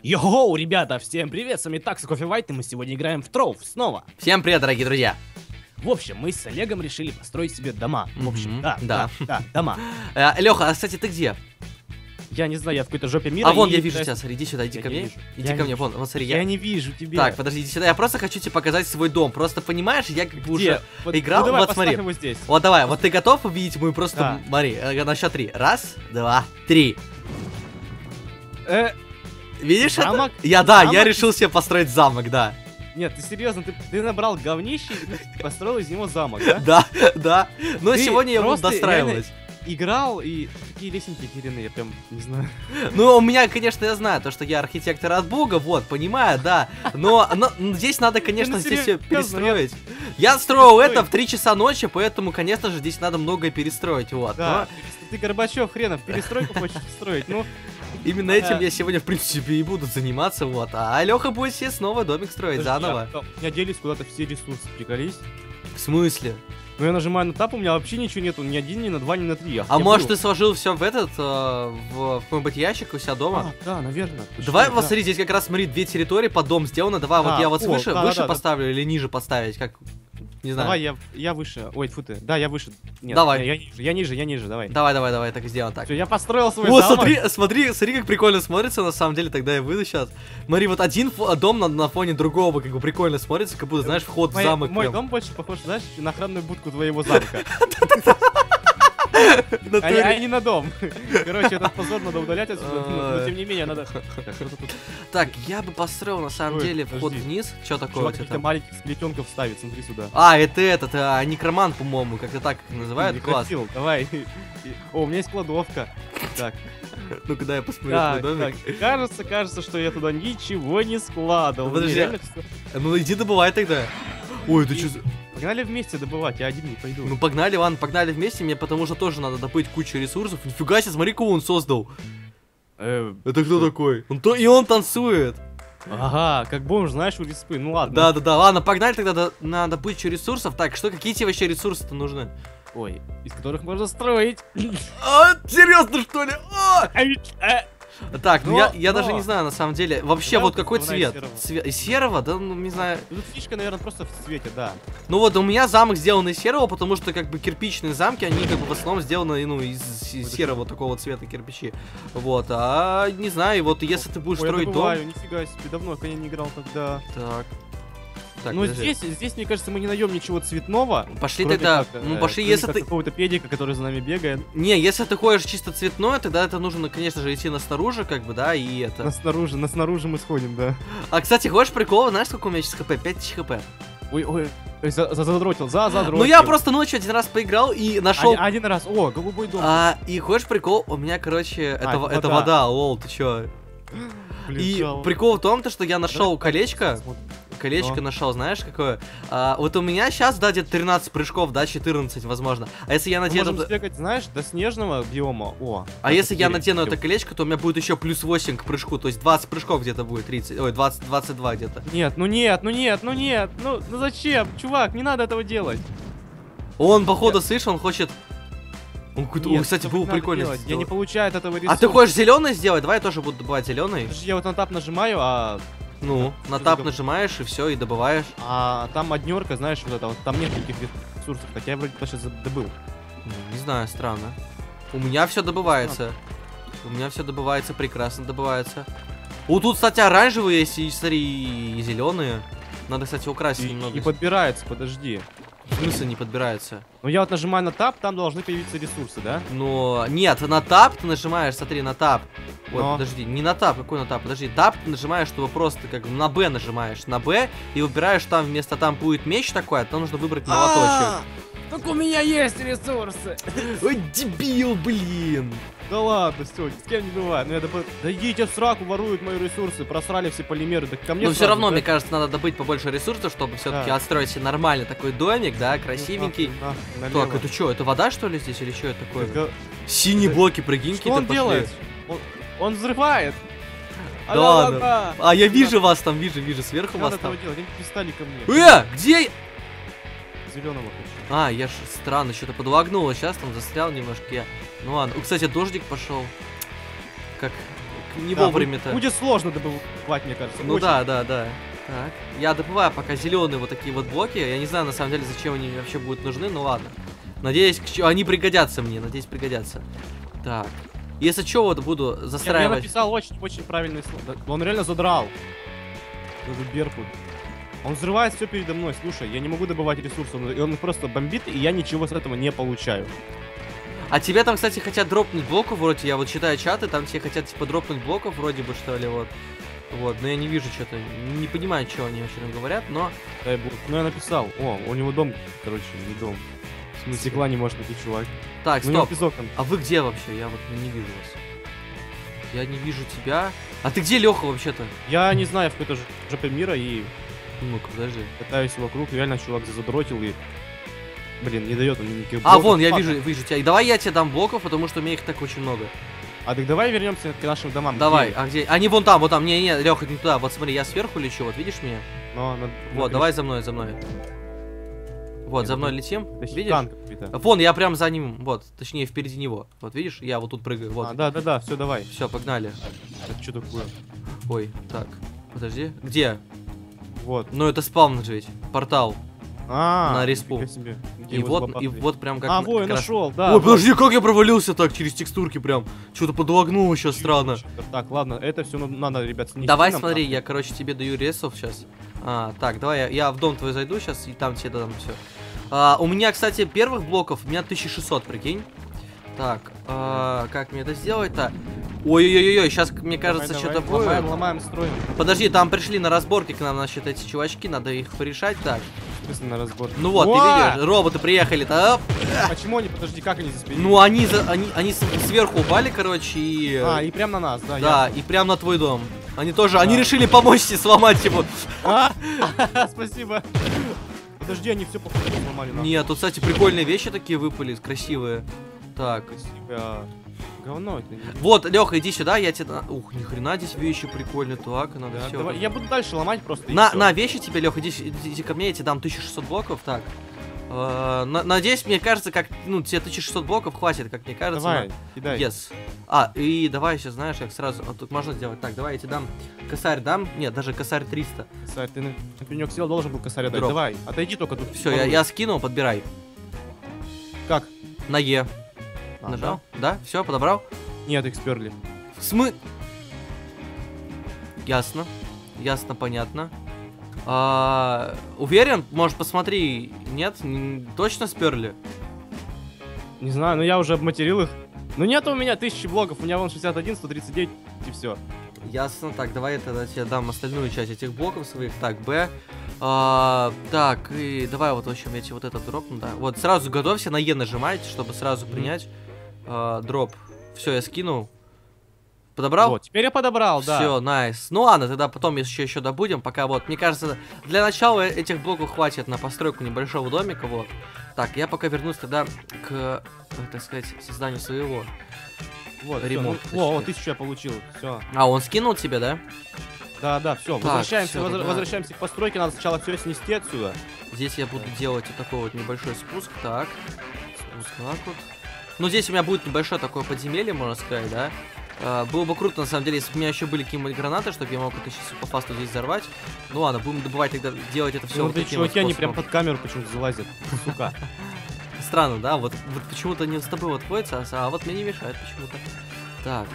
Йоу, ребята, всем привет, с вами Такс и Кофе Вайт, и мы сегодня играем в Троув снова. Всем привет, дорогие друзья. В общем, мы с Олегом решили построить себе дома. В общем, да, дома. Леха, а кстати, ты где? Я не знаю, я в какой-то жопе мира. А вон я вижу тебя, смотри, иди сюда, иди Я ко не мне. вижу. Иди Я ко не мне, вон, смотри, Я не вижу тебя. Так, подожди, иди сюда, я просто хочу тебе показать свой дом. Просто понимаешь, я как бы уже Вот, играл, ну, давай, вот смотри. его здесь. Вот давай, вот ты готов увидеть мой просто, Да. смотри, на счет 3. Раз, два, три. Видишь Замок? это? Я Замок? решил себе построить замок, да. Нет, ты серьезно, ты набрал говнище и построил из него замок, да? Да, да. Но Ты сегодня я буду просто достраивать. Играл и такие лесенки херенные, я прям не знаю. Ну, у меня, конечно, я знаю, то, что я архитектор от бога, вот, понимаю, да. Но здесь надо, конечно, Ну, здесь серьезно, все перестроить. Я строил это в 3 часа ночи, поэтому, конечно же, здесь надо многое перестроить, вот. Да, ты Горбачев, хренов, перестройку хочешь строить, ну... Но именно этим я сегодня, в принципе, и буду заниматься, вот. А Леха будет себе снова домик строить заново. У меня делись куда-то все ресурсы, приколись. В смысле? Ну я нажимаю на тап, у меня вообще ничего нету, ни один, ни на два, ни на три. А может, ты сложил все в этот, в какой-нибудь ящик у себя дома? Да, наверное. Давай, вот смотри, здесь как раз, смотри, 2 территории под дом сделаны. Давай, вот я вот выше да. поставлю или ниже поставить, как, не знаю. Давай, я выше. Ой, фу ты. Да, я выше. Нет, Давай. Я ниже, давай. Давай, так и сделаем так. Всё, я построил свой Вот, замок. смотри, как прикольно смотрится, на самом деле, тогда я выйду сейчас. Смотри, вот один дом на фоне другого, как бы прикольно смотрится, как будто, знаешь, вход в замок. Мой прям. дом больше похож, знаешь, на охранную будку твоего замка. В натуре. А не на дом. Короче, этот позор надо удалять отсюда, но тем не менее надо... Так, я бы построил, на самом Ой, деле, вход подожди. вниз. Что такое у Чувак тебя каких-то там? маленьких сплетенков ставит, смотри сюда. А, это этот, некромант, по-моему, как-то так называют. Класс. Прекратил, давай. О, у меня есть кладовка. Так, Ну, когда я посмотрю твой так, домик. кажется, что я туда ничего не складывал. Подожди. Мне реально всё- Ну, иди добывай тогда. Ой, это что за... Погнали вместе добывать, я один не пойду. Ну, погнали, ладно, погнали вместе, мне потому что тоже надо добыть кучу ресурсов. Нифига себе, смотри, кого он создал. Это кто такой? И он танцует. Ага, как бомж, знаешь, у респы. Ну ладно. Да, ладно, погнали тогда на добычу ресурсов. Так, какие тебе вообще ресурсы-то нужны? Ой, из которых можно строить. Серьезно, что ли? Так, ну Но- я даже но. не знаю, на самом деле. Вообще, Давай вот какой давай цвет? серого. Серого? Да, ну, не знаю. Тут фишка, наверное, просто в цвете, да. Ну вот, у меня замок сделан из серого, потому что, как бы, кирпичные замки, они, как бы, в основном сделаны, ну, из серого такого цвета кирпичи. Вот, а, не знаю, вот, если ты будешь Ой, я строить дом... добываю, нифига себе, давно я коня не играл тогда. Так, Но подожди. здесь, мне кажется, мы не найдем ничего цветного. Пошли кроме тогда, как, ну, пошли, кроме если как ты... какого-то педика, который за нами бегает. Не, если ты ходишь чисто цветное, тогда это нужно, конечно же, идти на снаружи, как бы, да, и это... На снаружи мы сходим, да. А, кстати, хочешь прикол? Знаешь, сколько у меня сейчас хп? 5000 хп. Ой, задротил, задротил. Ну, я просто ночью один раз поиграл и нашел... Один раз, о, голубой дом. И хочешь прикол? У меня, короче, это вода. вода, лол, ты чё? Блин, И жалко. прикол в том, то, что я нашел колечко. Колечко Но. нашел, знаешь, какое? Вот у меня сейчас, да, где-то 13 прыжков, да, 14, возможно. А если я Мы надену... можем сбегать, знаешь, до снежного биома. О. А если я надену это колечко, то у меня будет еще плюс 8 к прыжку, то есть 20 прыжков где-то будет, 30, ой, 22 где-то. Нет. Ну зачем? Чувак, не надо этого делать. Он, походу, слышь, он хочет... Он какой-то... Нет, Ой, кстати, этого было не надо прикольно делать. Я сделать. не получаю от этого ресурса. А ты хочешь зеленый сделать? Давай я тоже буду добывать зеленый. Подожди, я вот на тап нажимаю, Ну, на Что тап ты нажимаешь и все, и добываешь. там однерка, знаешь, вот это вот, там нет никаких ресурсов, хотя я вроде даже добыл. Не знаю, странно. У меня все добывается. У меня все добывается, прекрасно добывается. Вот тут, кстати, оранжевые есть, и, смотри, и зеленые. Надо, кстати, украсить немного. И подбирается, подожди. В смысле не подбирается? Ну я вот нажимаю на тап, там должны появиться ресурсы, да? Но нет, на тап ты нажимаешь, смотри, на тап. Вот, Но. подожди, не на тап, какой на тап? Подожди, тап ты нажимаешь, чтобы просто как на Б нажимаешь, на Б, и выбираешь там вместо там будет меч такой, а там нужно выбрать молоточек. Так у меня есть ресурсы. Ой, дебил, блин. Да ладно, все, с кем не бывает. Ну я Да идите в сраку, воруют мои ресурсы, просрали все полимеры, так ко мне Но все сразу, равно, да? мне кажется, надо добыть побольше ресурсов, чтобы все-таки Да. отстроить себе нормальный такой домик, да, красивенький. Налево. Так, это что, это вода, что ли, здесь, или что это такое? Так, Синие это- блоки, прикинь, Что он какие-то делает? пошли. Он взрывает. Да ладно. А, я вижу вас там, вижу, сверху Не вас надо там. этого делать, они пристали ко мне. Где? Зеленого хочу. А, я ж странно, что-то подлагнуло, сейчас там застрял немножко я. Ну ладно. Кстати, дождик пошел. Как не Да, вовремя-то. Будет сложно добывать, мне кажется. Ну очень. да. Так, я добываю пока зеленые вот такие вот блоки. Я не знаю, на самом деле, зачем они вообще будут нужны, ну ладно. Надеюсь, они пригодятся мне, надеюсь, пригодятся. Так, если что, вот буду Я застраивать. написал очень правильный слово. Он реально задрал. Этот Беркут. Он взрывает все передо мной. Слушай, я не могу добывать ресурсы. Он просто бомбит, и я ничего с этого не получаю. А тебе там, кстати, хотят дропнуть блоков, вроде, я вот читаю чаты, там тебе хотят, типа, дропнуть блоков, вроде бы, что ли, вот. Вот, но я не вижу что-то, не понимаю, что они вообще там говорят, но... Дай бог. Ну я написал. О, у него дом, короче, не дом. В смысле, стекла не может найти, чувак. Так, У него стоп, песок там. а вы где вообще? Я вот не вижу вас. Я не вижу тебя. А ты где, Леха, вообще-то? Я не знаю, в какой-то жопе мира, и Ну-ка, подожди. катаюсь вокруг. Реально чувак задротил и... Блин, не дает он мне никаких А, блоков. вон, я Ладно. вижу тебя. И давай я тебе дам блоков, потому что у меня их так очень много. А так давай вернемся к нашим домам. Давай, Где? а где? Они вон там, не, Леха, не туда. Вот смотри, я сверху лечу, вот видишь меня? Вот, давай за мной. Вот, Нет, за мной ну, летим, Это видишь? танк какой-то. Вон, я прям за ним, вот, точнее, впереди него. Вот, видишь, я вот тут прыгаю, вот. А, да, все, давай. Все, погнали. Это что такое? Ой, так, подожди. Где? Вот. Ну, это спаун же ведь, портал. На респу. нифига себе. Где И его вот, забабахали? и вот прям как... А, как во, я раз- нашел, да. Ой, вот. подожди, как я провалился так через текстурки прям? Что-то подлагнул еще странно. Так, ладно, это все надо, ребят, снести. Давай, нам. смотри, я, короче, тебе даю ресов сейчас. Так, давай, я в дом твой зайду сейчас и там тебе дам все. У меня, кстати, первых блоков, у меня 1600, прикинь. Так, как мне это сделать-то? Ой-ой-ой, сейчас, мне кажется, Давай, что-то давай, будет. ломаем, строим. Подожди, там пришли на разборки к нам, значит, эти чувачки, надо их порешать, так. В смысле, на разбор. Ну вот, О! ты видишь, роботы приехали-то, оп. Почему они, подожди, как они здесь приехали? Ну, они сверху упали, короче, и... И прям на нас, да. Да, и прям на твой дом. Они тоже, они решили помочь тебе сломать его. Спасибо. Подожди, они все походу сломали. нахуй. Нет, тут, кстати, прикольные вещи такие выпали, красивые. Так. Спасибо. Говно это. Вот, Леха, иди сюда, я тебе... Ух, ни хрена здесь вещи прикольные, так, надо Да, все. давай, я буду дальше ломать просто. и На, всё. на, вещи тебе, Леха, иди ко мне, я тебе дам 1600 блоков, так. Надеюсь, мне кажется, как, ну, тебе 1600 блоков хватит, как мне кажется. Давай, на- кидай. Yes. И давай сейчас, знаешь, как сразу, тут можно сделать. Так, давай я тебе дам косарь дам. Нет, даже косарь 300. Сань, ты на пенек сел, должен был косаря дать. Дроп. Давай, отойди только тут. Все, я скинул, подбирай. Как? На Е. А, Нажал? Да? Все, подобрал? Нет, их сперли. Ясно. Ясно, понятно. Уверен? Может, посмотри. Нет? Точно сперли? Не знаю, но я уже обматерил их. Ну нет у меня 1000 блоков, у меня вон 61, 139 и все. Ясно. Так, давай я тогда тебе дам остальную часть этих блоков своих. Так, Б. Так, и давай вот, в общем, я тебе вот это дропну, да. Вот, сразу готовься, на Е нажимайте, чтобы сразу принять. Дроп. Все, я скинул. Подобрал? Вот, теперь я подобрал, да. Все, найс. Ну ладно, тогда потом еще добудем. Пока вот, мне кажется, для начала этих блоков хватит на постройку небольшого домика, вот. Так, я пока вернусь тогда к, так сказать, созданию своего. Вот, всё, ремонт, ну, о, точнее. 1000 я получил, все. Он скинул тебе, да? Да, все, Так, возвращаемся, всё, тогда. возвращаемся к постройке, надо сначала все снести отсюда. Здесь я буду делать вот такой вот небольшой спуск, так. Спуск так вот. Ну, здесь у меня будет небольшое такое подземелье, можно сказать, да? Было бы круто, на самом деле, если бы у меня еще были какие-нибудь гранаты, чтобы я мог это сейчас по фасту здесь взорвать. Ну ладно, будем добывать тогда, делать это все Ну, вот да, таким вот чуваки, они прям способом. под камеру почему-то залазят, сука. Странно, да? Вот почему-то не с тобой вот ходится, а вот мне не мешает почему-то. Так,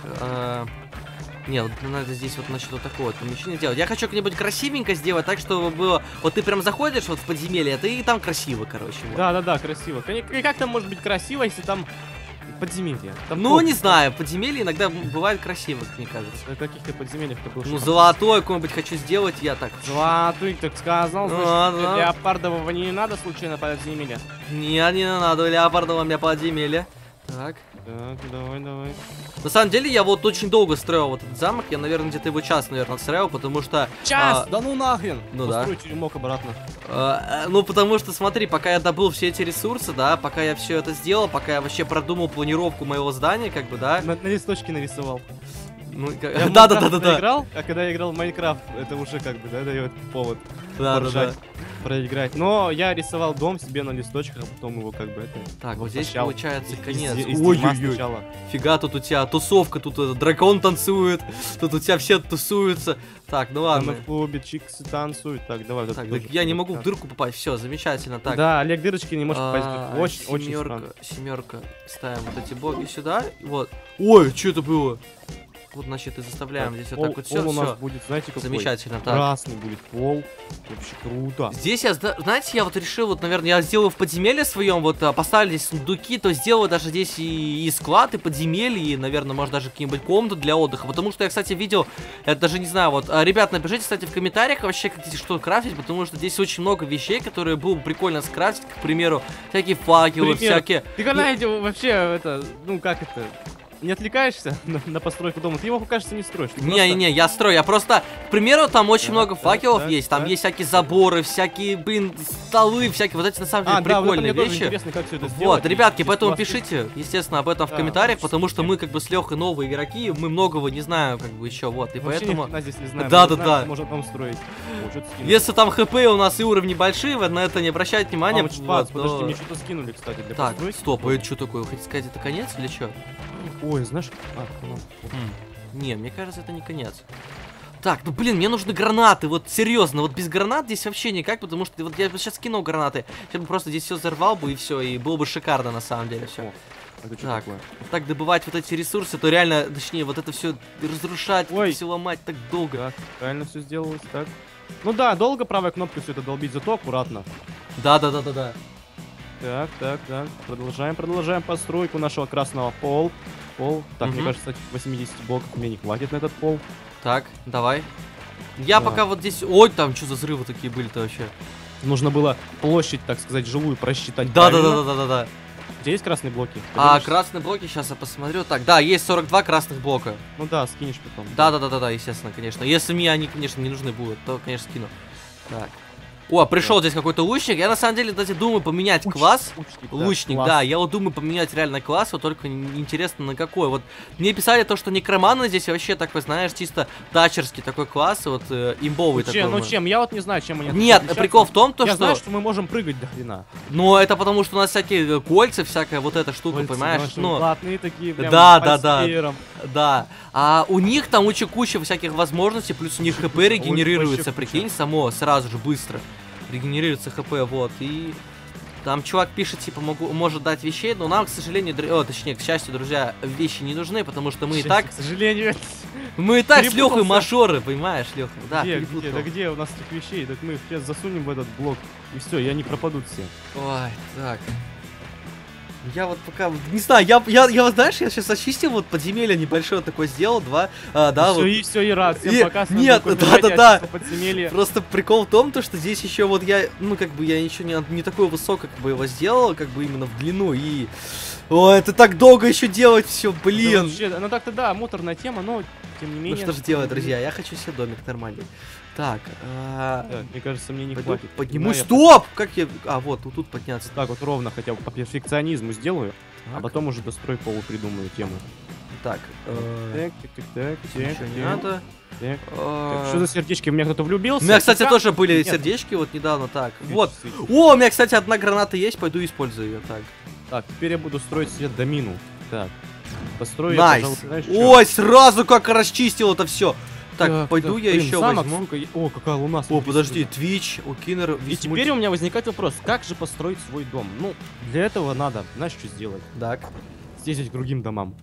не, вот надо здесь вот, значит, вот такое вот помещение делать. Я хочу как-нибудь красивенько сделать, так, чтобы было... Вот ты прям заходишь вот в подземелье, ты и там красиво, короче. Вот. Да, красиво. И как там может быть красиво, если там подземелье? Там Ну, топ. не знаю, подземелье иногда бывает красиво, как мне кажется. На каких-то подземельях-то был Ну, шок. золотой какой-нибудь хочу сделать, я так... Золотой, так сказал, значит, Ладно. леопардового не надо случайно подземелья. Не надо, леопардово мне подземелье. Так. Так, давай. На самом деле, я вот очень долго строил вот этот замок. Я, наверное, где-то его час, наверное, строил, потому что... Час! Да ну нахрен! Ну да. Построй теремок обратно. Ну, потому что, смотри, пока я добыл все эти ресурсы, да, пока я все это сделал, пока я вообще продумал планировку моего здания, как бы, да. На листочке нарисовал. Ну, Я в да-да-да-да-да. играл, а когда я играл в Майнкрафт, это уже как бы, да, дает повод Да-да-да. поржать, проиграть. Но я рисовал дом себе на листочках, а потом его как бы это... Так, вот здесь возвращал получается конец. из дерьма Ой-ой-ой. сначала. Фига, тут у тебя тусовка, тут дракон танцует, тут у тебя все тусуются. Так, ну Там ладно. в клубе чиксы танцуют. Так, давай. вот Так, это так тоже я не могу в так. дырку попасть. Все, замечательно. Так. Да, Олег дырочки не может попасть. Очень странно. Семерка. Ставим вот эти блоки сюда. Вот. Ой, что это было? Вот, значит, и заставляем здесь вот так вот все. Пол у нас будет, знаете, какой? Замечательно, так. Красный будет пол. Вообще круто. Здесь я, знаете, я вот решил, вот, наверное, я сделаю в подземелье своем, вот, поставили здесь сундуки, то сделаю даже здесь и склад, и подземелье, и, наверное, может, даже какие-нибудь комнаты для отдыха, потому что я, кстати, видел, я даже не знаю, вот, ребят, напишите, кстати, в комментариях вообще, как здесь что крафтить, потому что здесь очень много вещей, которые было бы прикольно скрафтить, к примеру, всякие факелы, всякие... Ты когда вообще, это, ну, как это... Не отвлекаешься на постройку дома? Ты его, кажется, не строишь. Не-не-не, я строю. Я просто, к примеру, там очень много факелов так, есть. Там так. есть всякие заборы, всякие, блин, столы, всякие. Вот эти, на самом деле, прикольные вещи. Интересно, как все это Вот, сделать. ребятки, Здесь поэтому классно. пишите, естественно, об этом в Да, комментариях, очень потому что интересно. мы, как бы, с Лехой новые игроки, мы многого не знаем, как бы, еще, вот, и Вообще поэтому... ни хрена здесь не знаем. Да, Мы да, знаем, да. что можно дом строить. О, что-то скинули. Если там хп у нас и уровни большие, вы на это не обращайте внимания. Мамочка, вот, подожди, но- мне что-то скинули, кстати, для Так, постройки. стоп, это что такое? Вы хотите сказать, это конец или что? Ой, знаешь... ну, Не, мне кажется, это не конец. Так, ну блин, мне нужны гранаты, вот серьезно, вот без гранат здесь вообще никак, потому что вот я сейчас кинул гранаты, я бы просто здесь все взорвал бы и все, и было бы шикарно на самом деле все. Это что Так, такое? так добывать вот эти ресурсы, то реально, точнее, вот это все разрушать, Ой. все ломать так долго. Так, правильно все сделалось, так. Ну да, долго правой кнопкой все это долбить, зато аккуратно. Да. Так. Продолжаем постройку нашего красного пол. Так, мне Мгм. кажется, кстати, 80 блоков мне не хватит на этот пол. Так, давай. Я Да. пока вот здесь... Ой, там что за взрывы такие были-то вообще? Нужно было площадь, так сказать, живую просчитать. правильно. Да. У тебя есть красные блоки? А Поделишься? красные блоки, сейчас я посмотрю. Так, да, есть 42 красных блока. Ну да, скинешь потом. Да, естественно, конечно. Если мне они, конечно, не нужны будут, то, конечно, скину. Так. О, пришел здесь какой-то лучник. Я на самом деле, кстати, думаю поменять класс. Лучник, класс. да, я вот думаю поменять реально класс, вот только интересно на какой. Вот мне писали то, что некроманы здесь вообще такой, знаешь, чисто тачерский такой класс, вот имбовый такой. Ну чем? Я вот не знаю, чем они Нет, отличаются. прикол в том, то, Я что... знаю, что мы можем прыгать до хрена. Но это потому, что у нас всякие кольца, всякая вот эта штука, Кольца понимаешь? наши Ну, платные такие, прям, Да. пальцевером. да. А у них там куча всяких возможностей, плюс у них хп регенерируется, вообще прикинь, само, сразу же, быстро. Регенерируется хп, вот, и... Там чувак пишет, типа, может дать вещей, но нам, к сожалению, точнее, к счастью, друзья, вещи не нужны, потому что мы и так... К сожалению. Мы и так с Лехой Перепутался. мажоры, понимаешь, Леха? Да, Где, перепутал. да где у нас этих вещей? Так мы их сейчас засунем в этот блок, и все, и они пропадут все. Ой, так. Я вот пока, не знаю, я вот, знаешь, я сейчас очистил вот подземелье небольшое такое сделал, да, вот. Все, и рад, всем И- пока. с вами нет, был да. Копирайт, подземелье. Просто прикол в том, то, что здесь еще вот я, ну как бы я еще не такое высокое как бы его сделал, как бы именно в длину и... Ой, это так долго еще делать все, Да блин. вообще, ну так-то да, муторная тема, но тем не Ну менее. что же делать, друзья, я хочу себе домик нормальный. Так, Так, мне кажется, мне не пойду хватит. подниму, Давай я стоп! Как я, вот тут подняться. Так вот ровно хотя бы по перфекционизму сделаю, а Так. потом уже дострой полу придумаю тему. Так, Так, ничего не надо. так. А, Что за сердечки? В меня кто-то влюбился? У меня, кстати, Как? тоже были Нет. сердечки вот недавно, так. Свечи, Вот. свечи. О, у меня, кстати, одна граната есть, пойду использую ее, так. Так, теперь я буду строить себе домину. Так. Построю я, Найс. пожалуй, знаешь, чё? Ой, сразу как расчистил это все. Так, пойду я блин, еще замок, возьму. сука, О, какая луна. О, смотри, подожди, сюда. Twitch, Окинер, И теперь у меня возникает вопрос, как же построить свой дом? Ну, для этого надо, знаешь, что сделать? Так. Съездить к другим домам.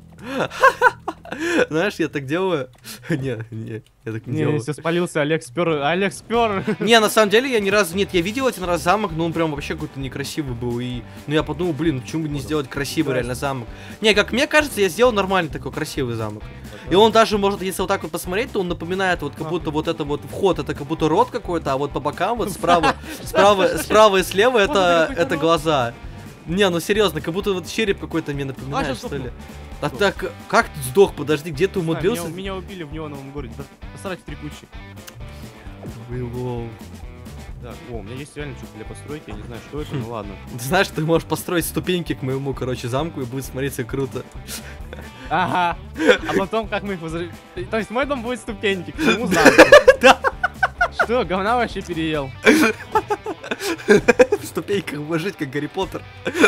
Знаешь, я так делаю. Не, я так не Не, делаю. все спалился, Олег спер. Не, на самом деле я ни разу, нет, я видел один раз замок, но он прям вообще какой-то некрасивый был. И, ну я подумал, блин, почему бы не сделать красивый реально замок? Не, как мне кажется, я сделал нормальный такой красивый замок. И он даже может, если вот так вот посмотреть, то он напоминает вот как будто вот это вот вход, это как будто рот какой-то, а вот по бокам вот справа и слева это глаза. Не, ну серьезно, как будто вот череп какой-то мне напоминает, сейчас что сдохну. ли. А так, как ты сдох? Подожди, где ты умудрился? Меня убили в неоновом городе. Посрать в три кучи. Лол. Так, у меня есть реально что-то для постройки, я не знаю, что это, ну ладно. Ты знаешь, ты можешь построить ступеньки к моему, короче, замку и будет смотреться круто. Ага. А потом как мы их возродим? То есть мой дом будет ступеньки, к нему замку. Да. Что, говна вообще переел? В ступеньках будет жить, как Гарри Поттер.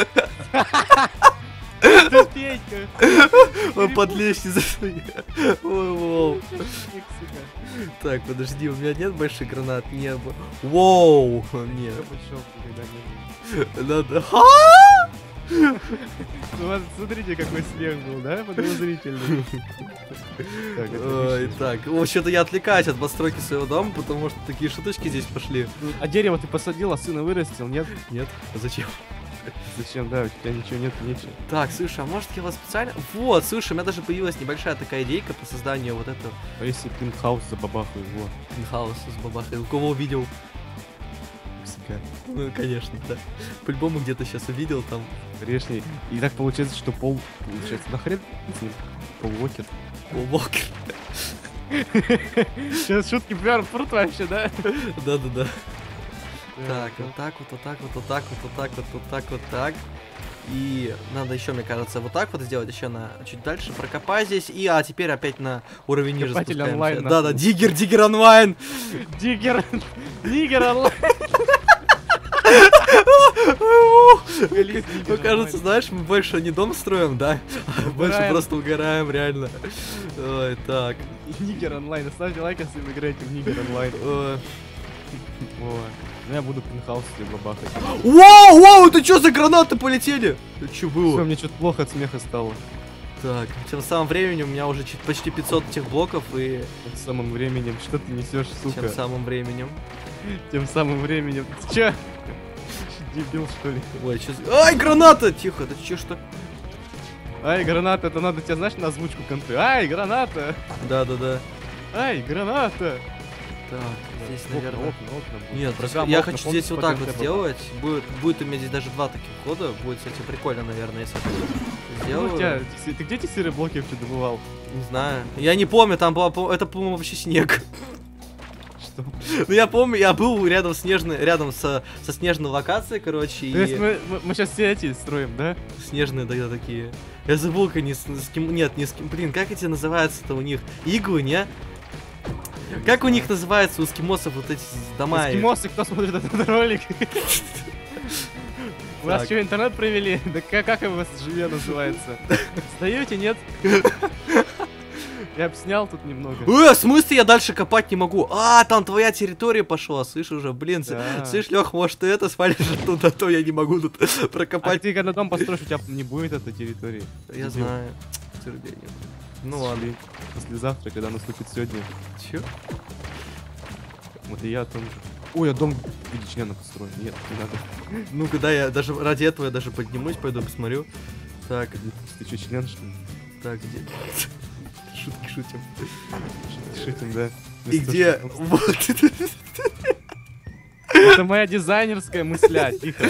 Ступенька. Он под лестницей. Ой, так, подожди, у меня нет больших гранат? Не было. Воу, нет. Надо. Вот смотрите, какой смех был, да? Подозрительный. Ой, так, вообще-то я отвлекаюсь от постройки своего дома, потому что такие шуточки здесь пошли. А дерево ты посадил, а сына вырастил, нет? Нет, а зачем? Зачем, да, у тебя ничего нет, нечего. Так, слушай, а может я вас специально... Вот, слушай, у меня даже появилась небольшая такая идейка по созданию вот этого А если пинтхаус забабахаю его? пентхауса с бабахой. У кого увидел? У себя. Ну, конечно, да. По-любому где-то сейчас увидел там. Решней. И так получается, что пол... Получается, нахрен с ним? Полвокер. Полвокер. Сейчас шутки прям прут вообще, да? Да-да-да. Так, вот так вот, вот так вот, вот так вот, вот так вот, вот так вот, так. И надо еще, мне кажется, вот так вот сделать, еще на чуть дальше прокопать здесь. И теперь опять на уровень ниже Копатель спускаемся. онлайн, Да-да, нахуй. диггер онлайн. Диггер. Диггер онлайн. Ну, кажется, знаешь, мы больше не дом строим, да? А больше Угораем. просто угораем, реально. Ой, так. Нигер онлайн. Ставьте лайк, если вы играете в Нигер онлайн. Ой. Вот. Ну я буду пинхаус себе бабахать. Воу, это что за гранаты полетели? Это что Всё, было? мне что-то плохо от смеха стало. Так, тем самым временем у меня уже почти 500 этих блоков, и Тем самым временем. Что ты несешь, сука? тем самым временем... Тем самым временем. Ты чё? Дебил, что ли? Ой, что... Ай, граната! Тихо, это что? Ай, граната, это надо тебе, знаешь, на озвучку конты. Ай, граната! Да-да-да. Ай, граната! Так, здесь, Окна, наверное... окна, окна будут. Нет, Программа я окна, хочу помните, здесь вот по так вот ТНТ сделать. Будет у меня здесь даже 2 таких хода. Будет, кстати, прикольно, наверное, если я Ну, сделаю. у тебя, ты где эти серые блоки вообще добывал? Не знаю. Я не помню, там была, это, по-моему, вообще снег. Что? Ну, я помню, я был рядом со снежной локацией, короче, То есть и мы сейчас все эти строим, да? снежные тогда такие. Я забыл, как они с кем... Нет, не с кем... Блин, как эти называются-то у них? Иглы, не? Как у них называются у эскимосов вот эти дома? их? Эскимосы, кто смотрит этот ролик? Вы вас Так. что, интернет провели? Да как у вас живе называется? Сдаете, нет? Я обснял тут немного. В смысле я дальше копать не могу? Там твоя территория пошла, слышь уже, блин, Да. слышь, Лех, может ты это свалишь оттуда, а то я не могу тут А прокопать. ты когда дом построишь, у тебя не будет этой территории. Я Дебил. знаю. Терпение. Ну ладно. Шли. Послезавтра, когда наступит сегодня. Чё? Вот и я о том же. Ой, я дом в виде члена построен. Нет, не надо. Ну-ка, да, я даже ради этого я даже поднимусь, пойду посмотрю. Так, Ты что, член, что ли? так, где? Шутки шутим. Шутим, да. И где? Вот. Это моя дизайнерская мысля, тихо.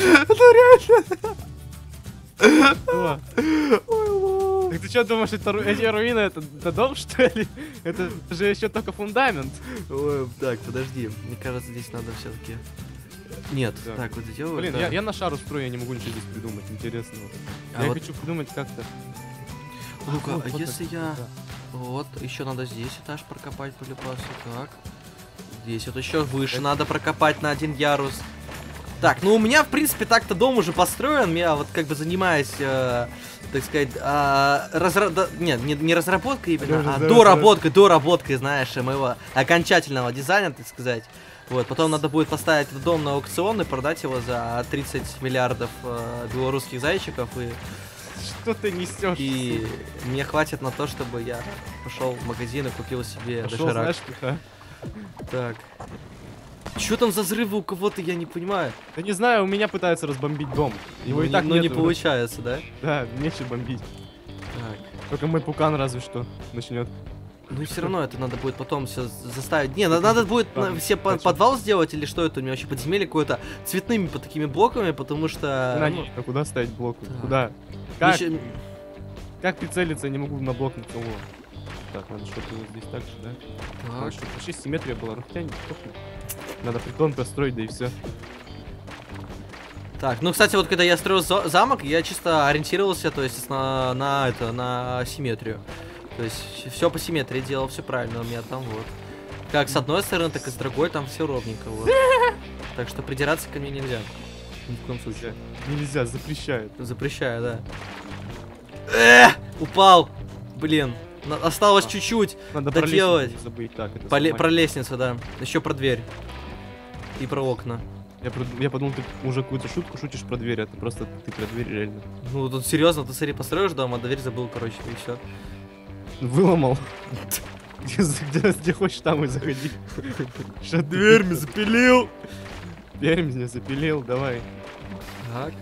Что? Так ты что думаешь, эти руины это дом, что ли? Это же еще только фундамент. Ой, так, подожди. Мне кажется, здесь надо все-таки. Нет, Так. так вот сделаю. Блин, да. я на шару строю, я не могу ничего здесь придумать интересного. А Я вот- хочу придумать как-то. Ну-ка, вот, а вот если так, я... да. Вот, еще надо здесь этаж прокопать по липасу. Так. Здесь вот еще выше надо прокопать на 1 ярус. Так, ну у меня, в принципе, так-то дом уже построен. Я вот как бы занимаюсь, так сказать, нет, не разработкой именно, а доработкой, знаешь, моего окончательного дизайна, так сказать. Вот, потом надо будет поставить этот дом на аукцион и продать его за 30 миллиардов белорусских зайчиков. Что ты несешь? И мне хватит на то, чтобы я пошел в магазин и купил себе Пошел, доширак. знаешь, куда? Так. Чё там за взрывы у кого-то, я не понимаю. Да не знаю, у меня пытаются разбомбить дом. Его и так но не нету. получается, да? Да, нечего бомбить. Так. Только мой пукан разве что начнет. Ну и все равно это надо будет потом все заставить. Не, надо будет Ладно, все зачем? подвал сделать или что это у меня вообще подземелье какое-то цветными по такими блоками, потому что. ну, А куда ставить блок? так. Куда? Как? еще- Как прицелиться? Я не могу на блок никого. Так, надо что-то вот здесь так же, да? Так. Чтобы вообще симметрия была. Ну хотя не похуй. Надо притон построить, да и все. Так, ну, кстати, вот когда я строил замок, я чисто ориентировался, то есть, на симметрию. То есть, все по симметрии делал, все правильно у меня там, вот. Как с одной стороны, так и с другой, там все ровненько, вот. Так что придираться ко мне нельзя. Ни в коем случае. Нельзя, запрещают. Запрещаю, да. Упал. Блин. Осталось чуть-чуть Надо доделать. не забыть. Так, это Про лестницу, да. Еще про дверь. И про окна. Я подумал, ты уже какую-то шутку шутишь про дверь, а ты просто ты про дверь реально. Ну, тут серьезно, ты, смотри, построишь дом, а дверь забыл, короче, и все. Выломал. Где хочешь, там и заходи. Что Дверь мне запилил. Дверь мне запилил, давай. Так.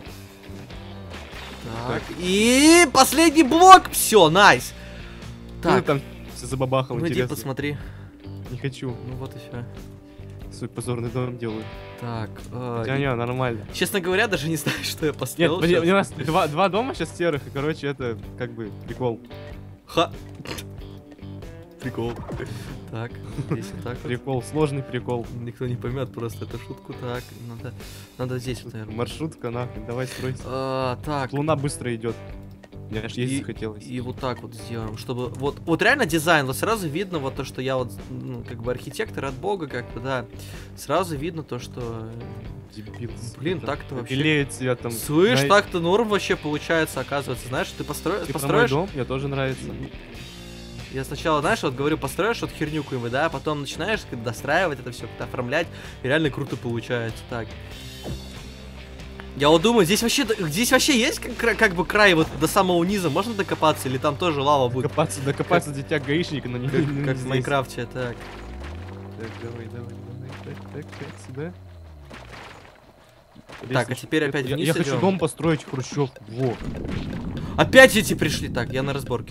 Так. И последний блок. Все, найс. Так. Так, Там все забабахал, ну иди интересно. посмотри. Не хочу. Ну вот и все. Свой позорный дом делаю. Так. Не, нормально. Честно говоря, даже не знаю, что я Нет, построил. у нас два дома сейчас серых, и, короче, это как бы прикол. Ха. Прикол. Так, здесь вот так вот. Прикол, сложный прикол. Никто не поймет просто эту шутку. Так, надо здесь вот, наверное. Маршрутка, нахуй, давай стройся. Так. Луна быстро идет. Мне аж ездить хотелось. И вот так вот сделаем, чтобы... Вот реально дизайн, вот сразу видно вот то, что я вот, ну, как бы архитектор от бога, как-то, да. Сразу видно то, что... Дебил. Блин, так-то вообще... Пилеет себя там. Слышь, так-то норм вообще получается, оказывается. Знаешь, ты построишь... Про мой дом, мне тоже нравится. Я сначала, знаешь, вот говорю, построишь вот херню какую-нибудь, да, а потом начинаешь достраивать это все, как-то оформлять, и реально круто получается. Так. Я вот думаю, здесь вообще есть как бы край вот до самого низа, можно докопаться, или там тоже лава будет? Докопаться до тебя гаишника, но не как в Майнкрафте, так. Так, давай, так, сюда. Так, а теперь опять вниз Я хочу идем. дом построить, Хрущев. Во. Опять эти пришли. Так, я на разборке.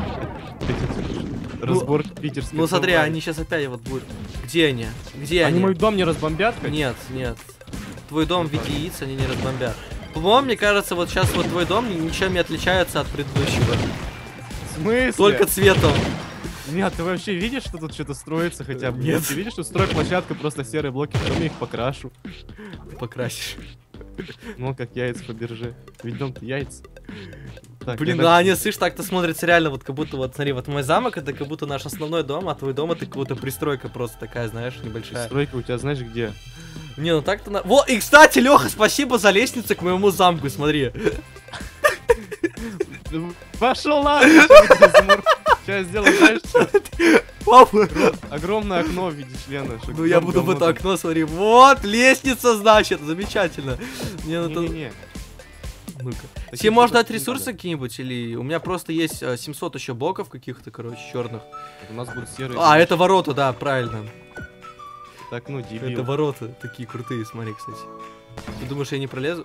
Разбор питерский. Ну смотри, они сейчас опять вот будут. Где они? Где они? Они мой дом не разбомбят? Нет. Твой дом в виде яиц они не разбомбят. По-моему, мне кажется, вот сейчас вот твой дом ничем не отличается от предыдущего. В смысле? Только цветом. Нет, ты вообще видишь, что тут что-то строится хотя бы? Нет. Ты видишь, что стройплощадка просто серые блоки, потом я их покрашу. Покрасишь. Ну, как яйца по бирже. Ведь дом-то яйца. Так, блин, ну они, слышь, так-то смотрится реально, вот как будто, вот смотри, вот мой замок это как будто наш основной дом, а твой дом это как будто пристройка просто такая, знаешь, небольшая. Стройка у тебя знаешь где? Не, ну так-то на... Вот, и, кстати, Леха, спасибо за лестницу к моему замку, смотри. Пошел ладно! Сейчас сделаю, знаешь что? Папа! Огромное окно в виде члена. Ну я буду в это окно, смотри. Вот, лестница, значит, замечательно. Не-не-не. Ну-ка. Тебе можно дать ресурсы какие-нибудь, или у меня просто есть 700 еще блоков каких-то, короче, черных. У нас будут серые. А, это ворота, да, правильно. Так, ну, дебил. Это ворота такие крутые, смотри, кстати. Ты думаешь, я не пролезу?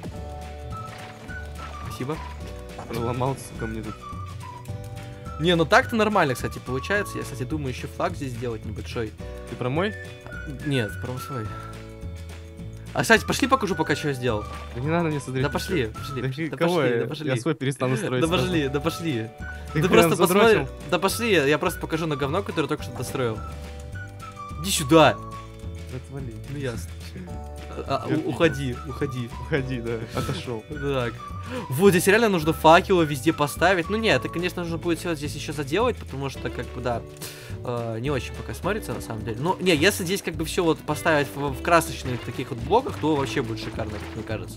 Спасибо. Проломался ко мне тут. Не, ну так-то нормально, кстати, получается. Я, кстати, думаю, еще флаг здесь сделать небольшой. Ты про мой? Нет, про свой. А, кстати, пошли покажу, пока что я сделал. Да не надо мне смотреть. Да пошли. Я свой перестану строить. Да пошли. Ты Ты просто просто посмотри. Да пошли, я просто покажу на говно, которое только что достроил. Иди сюда. Отвали. Ну ясно. Уходи. Уходи, да. Отошел. Так. Вот здесь реально нужно факелы везде поставить. Ну нет, это, конечно, нужно будет все здесь еще заделать, потому что, как бы, да, не очень пока смотрится, на самом деле. Но, не, если здесь, как бы, все вот поставить в красочных таких вот блоках, то вообще будет шикарно, как мне кажется.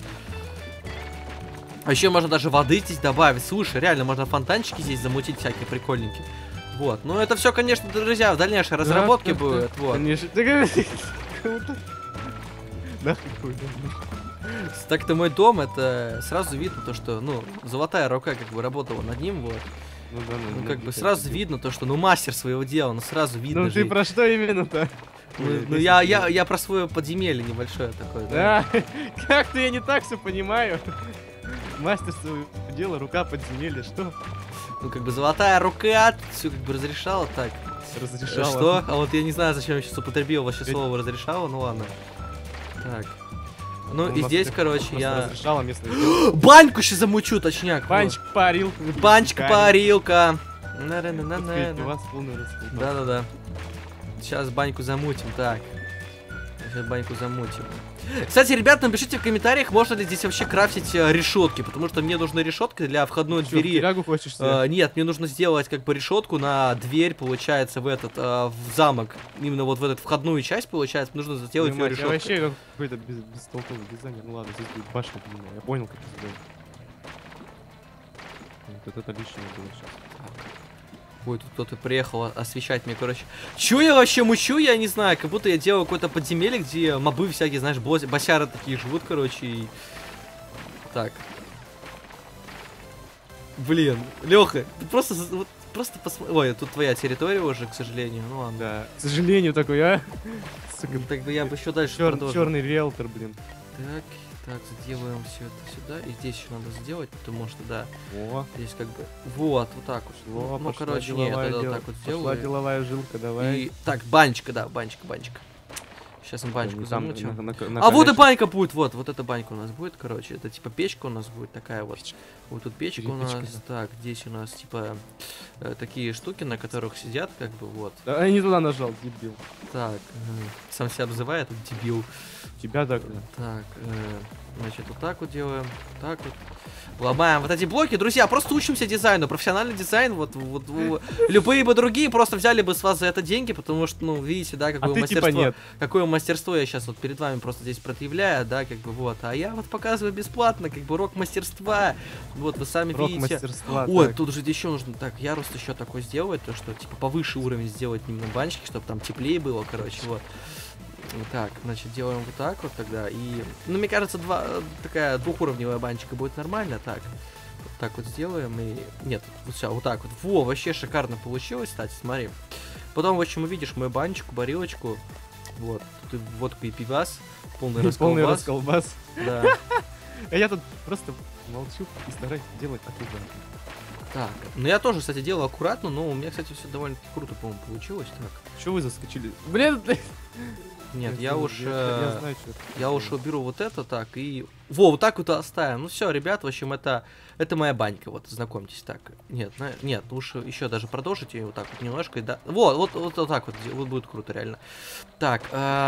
А еще можно даже воды здесь добавить. Слушай, реально, можно фонтанчики здесь замутить всякие прикольненькие. Вот. Ну, это все, конечно, друзья, в дальнейшей разработке будет. Вот. Конечно. Так-то мой дом, это сразу видно то, что, ну, золотая рука как бы работала над ним, вот. Ну, как бы сразу видно то, что, ну, мастер своего дела, ну, сразу видно. Ну, ты про что именно-то? Ну, я про свое подземелье небольшое такое, да. Как-то я не так все понимаю. Мастер своего дела, рука подземелья, что? Ну, как бы золотая рука, все как бы разрешала так. Разрешала. Что? А вот я не знаю, зачем я сейчас употребил вообще слово разрешала, ну ладно. Так. Ну и здесь, короче, я... Разрешала местные... Баньку сейчас замучу, точняк. Банчик-парилка. Банчик-парилка. Да-да-да. Да-да-да. Сейчас баньку замутим, так. Сейчас баньку замутим. Кстати, ребят, напишите в комментариях, можно ли здесь вообще крафтить решетки, потому что мне нужны решетки для входной двери. Хочешь Нет, мне нужно сделать как бы решетку на дверь, получается, в этот в замок. Именно вот в эту входную часть, получается, нужно сделать ее решетку. Я вообще какой-то бестолковый дизайнер. Ну ладно, здесь будет башня, я понял, как это сделать. Вот это лишнее было сейчас. Ой, тут кто-то приехал освещать мне, короче. Чё я вообще мучу, я не знаю, как будто я делаю какое-то подземелье, где мобы всякие, знаешь, босяры такие живут, короче, и... Так. Блин, Лёха, ты просто посмотри... Ой, тут твоя территория уже, к сожалению, ну ладно. Да, к сожалению такой, а? Сука, так бы я бы еще дальше продолжил. Черный риэлтор, блин. Так, сделаем все это сюда. И здесь еще надо сделать, потому что, да, О, здесь как бы... Вот так вот. о, Ну, короче, нет, это вот так вот пошла сделаю. деловая жилка, давай. И... Так, банечка, да, банечка. Сейчас мы банечку Там замутим. на А вот и колечко. банька будет, вот эта банька у нас будет, короче. Это типа печка у нас будет такая вот. Вот тут печка у нас. Печка, Так, здесь у нас типа такие штуки, на которых сидят, как бы вот. Да, я не туда нажал, дебил. Так, сам себя обзывает, дебил. Тебя так. Так, значит, вот так вот делаем. Так вот. Ломаем вот эти блоки. Друзья, просто учимся дизайну. Профессиональный дизайн, любые бы другие просто взяли бы с вас за это деньги, потому что, ну, видите, да, какое мастерство. Типа нет. Какое мастерство я сейчас вот перед вами просто здесь предъявляю, да, как бы вот. А я вот показываю бесплатно, как бы рок мастерства. Вот, вы сами видите. Мастерства. Ой, так. тут же еще нужно, так, ярус еще такой сделать, то что, типа, повыше уровень сделать именно банчики, чтобы там теплее было, короче, вот. Так, значит, делаем вот так вот тогда. И, ну, мне кажется, такая двухуровневая банчика будет нормально. Так, вот так вот сделаем. И нет, вот все, вот так вот. Во, вообще шикарно получилось, кстати, смотри. Потом, в общем, увидишь мою банчику, барилочку. Вот, тут и водка и пивас. Полный расколбас. Да. А я тут просто молчу и стараюсь делать аккуратно. Так, ну я тоже, кстати, делал аккуратно, но у меня, кстати, все довольно-таки круто, по-моему, получилось. Так. Чё вы заскочили? Блин, Нет, я знаю, что. Я уж уберу вот это так и... Во, вот так вот и оставим. Ну все, ребят, в общем, это моя банька, вот, знакомьтесь, так. Нет, лучше еще даже продолжить ее вот так вот немножко, и да... Вот так вот будет круто, реально. Так,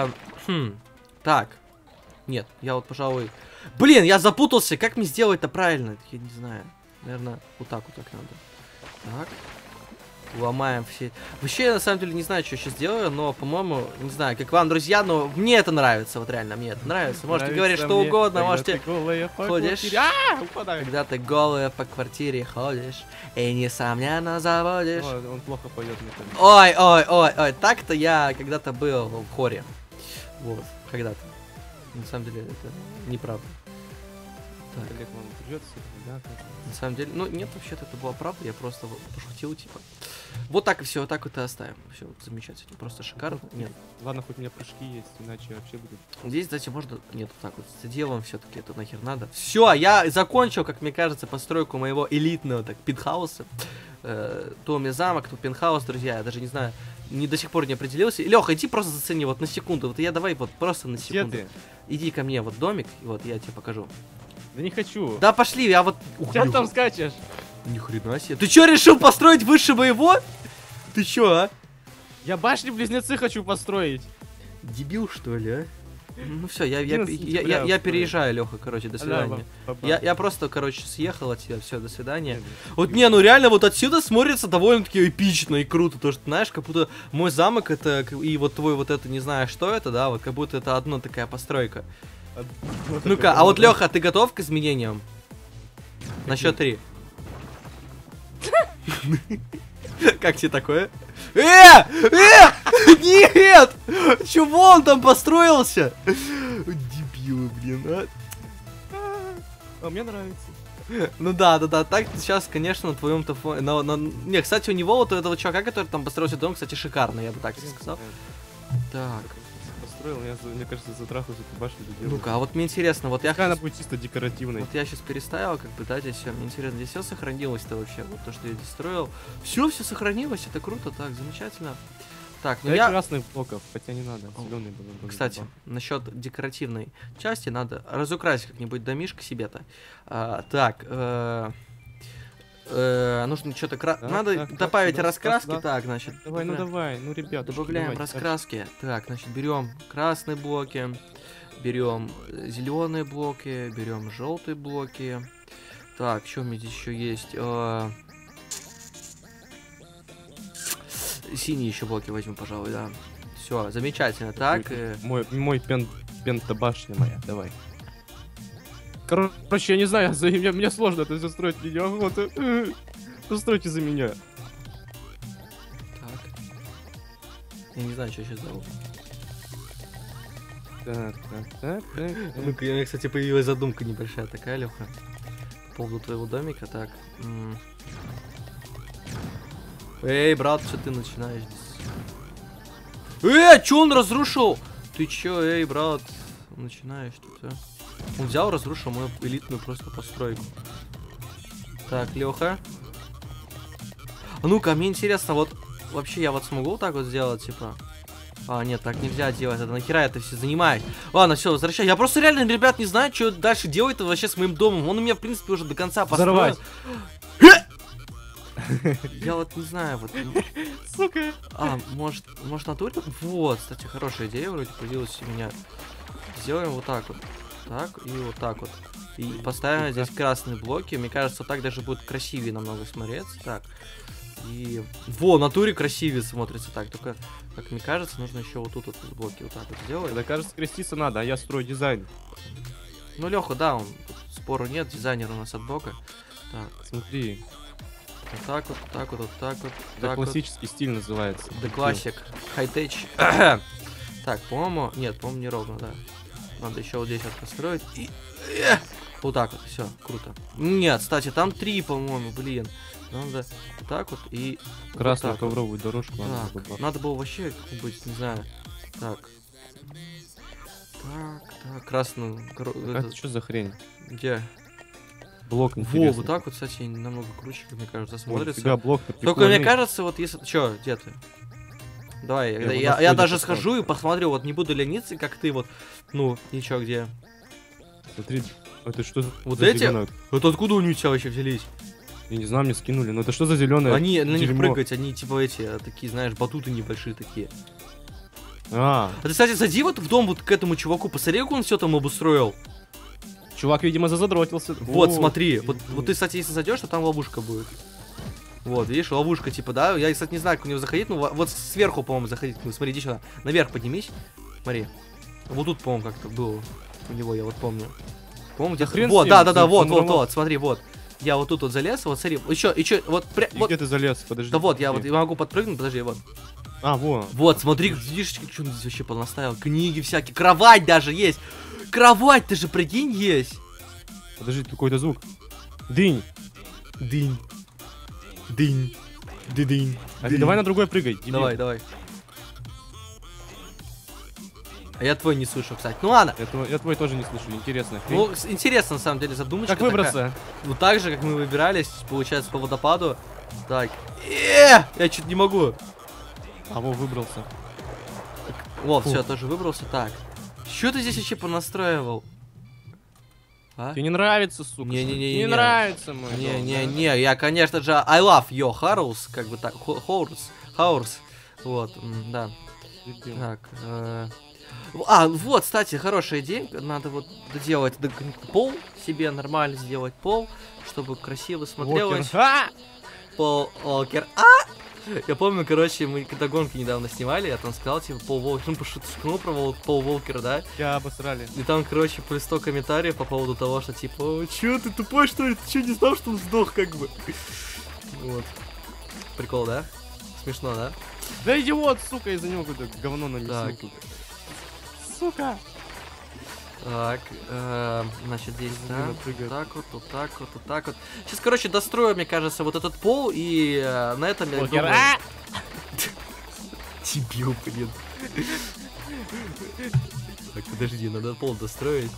так. Нет, я вот, пожалуй... Блин, я запутался, как мне сделать это правильно? Я не знаю. Наверное, вот так надо. Так. Ломаем все. Вообще, я на самом деле не знаю, что сейчас делаю, но, по-моему, не знаю, как вам, друзья, но мне это нравится, вот реально, мне это нравится. Можете говорить что угодно, можете ходишь, когда ты голая по квартире ходишь и, несомненно, заводишь. Он плохо поет, мне кажется. Ой, так-то я когда-то был в хоре. Вот, когда-то. На самом деле, это неправда. Так. На самом деле, ну нет, вообще-то это была правда, я просто пошутил, типа. Вот так и все, вот так вот и оставим. Все, замечательно, просто шикарно. Нет. Ладно, хоть у меня прыжки есть, иначе вообще будет. Здесь, кстати, можно. Нет, вот так вот сделаем все-таки, это нахер надо. Все, я закончил, как мне кажется, постройку моего элитного так пентхауса. То у меня замок, то пентхаус, друзья, я даже не знаю, до сих пор не определился. Леха, иди просто зацени вот на секунду. Вот я давай вот просто на секунду. Где ты? Иди ко мне, вот домик, и вот я тебе покажу. Да не хочу. Да пошли, я вот... Сейчас там скачешь. Ни хрена себе. Ты чё, решил построить выше моего? Ты чё, а? Я башни-близнецы хочу построить. Дебил, что ли, а? Ну все, я переезжаю, Леха, короче, до свидания. Я просто, короче, съехал от тебя, все, до свидания. Вот не, ну реально вот отсюда смотрится довольно-таки эпично и круто, то что, знаешь, как будто мой замок это, и вот твой вот это, не знаю, что это, да, вот как будто это одна такая постройка. Ну-ка, а вот, Леха, ты готов к изменениям? На счет 3. Как тебе такое? Нет! Чего он там построился? Дебилы, блин, а? А мне нравится. Ну да, так сейчас, конечно, на твоем-то фоне... Не, кстати, у него вот у этого чувака, который там построился дом, кстати, шикарный, я бы так сказал. Так. Построил, мне кажется, затрахаю эту башню. Ну-ка, а вот мне интересно, вот я... Она будет чисто декоративной. Вот я сейчас переставил, как бы, да, здесь все. Мне интересно, здесь все сохранилось-то вообще, вот то, что я здесь строил. Все сохранилось, это круто, так, замечательно. Так, ну я... красных блоков, хотя не надо, зеленый был. Кстати, насчет декоративной части надо разукрасить как-нибудь домишко себе-то. Так, нужно что-то... Так, Надо так, добавить сюда, раскраски. сюда. Так, значит... Давай, ну давай, ну ребят. Добавляем раскраски. Так, значит, берем красные блоки, берем зеленые блоки, берем желтые блоки. Так, что у меня здесь еще есть? Синие еще блоки возьму, пожалуй, да. Все, замечательно. Так. Мой пентабашня моя, давай. Короче, я не знаю, мне сложно это застроить, мне охота. Застройте за меня. Так. Я не знаю, что сейчас зовут. Так. Ну-ка, у меня, кстати, появилась задумка небольшая такая, Леха. По поводу твоего домика, так. Эй, брат, что ты начинаешь здесь? Чё он разрушил? Ты чё, эй, брат, начинаешь тут, а? Он взял, разрушил мою элитную просто постройку. Так, Леха. А ну-ка, мне интересно, вот вообще я вот смогу вот так вот сделать, типа. А, нет, так нельзя делать, это нахера это все занимает. Ладно, все, возвращай. Я просто реально, ребят, не знаю, что дальше делать вообще с моим домом. Он у меня, в принципе, уже до конца построен. Я вот не знаю, вот. Сука. Может натуре? Вот, кстати, хорошая идея вроде появилась у меня. Сделаем вот так вот. Так, и вот так вот. И поставим здесь красные блоки. Мне кажется, так даже будет красивее намного смотреться. Так. И... Во, в натуре красивее смотрится так. Только, как мне кажется, нужно еще вот тут вот блоки вот так вот сделать. Да, кажется, креститься надо, а я строю дизайн. Ну, Леха, да, он спору нет, дизайнер у нас от бока. Так. Смотри. Вот так вот, так вот, вот так вот. Это классический стиль называется. Да, классик. Хай-теч. Так, по-моему... Нет, по-моему, не ровно, да. Надо еще вот здесь вот построить. И... Вот так вот, все, круто. Нет, кстати, там 3, по-моему, блин. Надо вот так вот и... Красную вот ковровую вот. дорожку. Так, надо было вообще быть, не знаю. Так. Так, красную... Это что за хрень? Где? Блок Во, интересный. вот так вот, кстати, намного круче, как мне кажется, смотрится. Ой, блок только мне кажется, вот если... Чё, где ты? Давай, я даже схожу и посмотрю, вот не буду лениться, как ты вот, ну, ничего, где. Смотри, это что за вот эти? зеленое? Это откуда у них вообще взялись? Я не знаю, мне скинули, но это что за зеленое? Они на них прыгать, они типа эти, такие, знаешь, батуты небольшие такие. А ты, кстати, зайди вот в дом вот к этому чуваку, посмотри, как он все там обустроил. Чувак, видимо, задротился. Вот, смотри, вот ты, кстати, если зайдешь, то там ловушка будет. Вот, видишь, ловушка, типа, да? Я, кстати, не знаю, как у него заходить, но вот сверху, по-моему, заходить. Ну, смотри, иди сюда. Наверх поднимись. Смотри. Вот тут, по-моему, как-то было у него, я вот помню. По-моему, где хрен. Вот, да, вот, смотри, вот. Я вот тут вот залез, вот, смотри, еще, вот, где ты залез? Подожди. Да вот, я могу подпрыгнуть, подожди, вот. Во. Вот, смотри, видишь, что он здесь вообще понаставил. Книги всякие, кровать даже есть. Кровать, ты же прикинь, есть. Подожди, какой-то звук. Дынь. Дынь. Дынь. Дынь. Давай на другой прыгай. Давай. А я твой не слышу, кстати. Ну ладно. Я твой тоже не слышу, интересно. Ну, интересно, на самом деле, задумочка. Как выбраться? Такая. Вот так же, как мы выбирались, получается, по водопаду. Так. Я чуть не могу. Во, выбрался. О, все, тоже выбрался. Так. Что ты здесь вообще понастраивал? Тебе не нравится, сука? Не нравится мой. Не, я, конечно же, I love your house, как бы так, house, вот, да. Так, вот, кстати, хорошая идея, надо вот доделать пол, себе нормально сделать пол, чтобы красиво смотрелось. Пол Walker. Я помню, короче, мы когда гонки недавно снимали, я там сказал, типа, Пол Волкер, ну, пошутил про Пол Волкера, да? Я обосрали. И там, короче, плюс 100 комментариев по поводу того, что, типа, чё, ты тупой, что ли? Ты чё, не знал, что он сдох, как бы? Вот. Прикол, да? Смешно, да? Да идиот, сука, из-за него какое-то говно нанесу. Сука! Так, значит, здесь, да, так вот, вот так вот, вот так вот. Сейчас, короче, дострою, мне кажется, вот этот пол, и на этом я думаю... Дебил, блин. Так, подожди, надо пол достроить.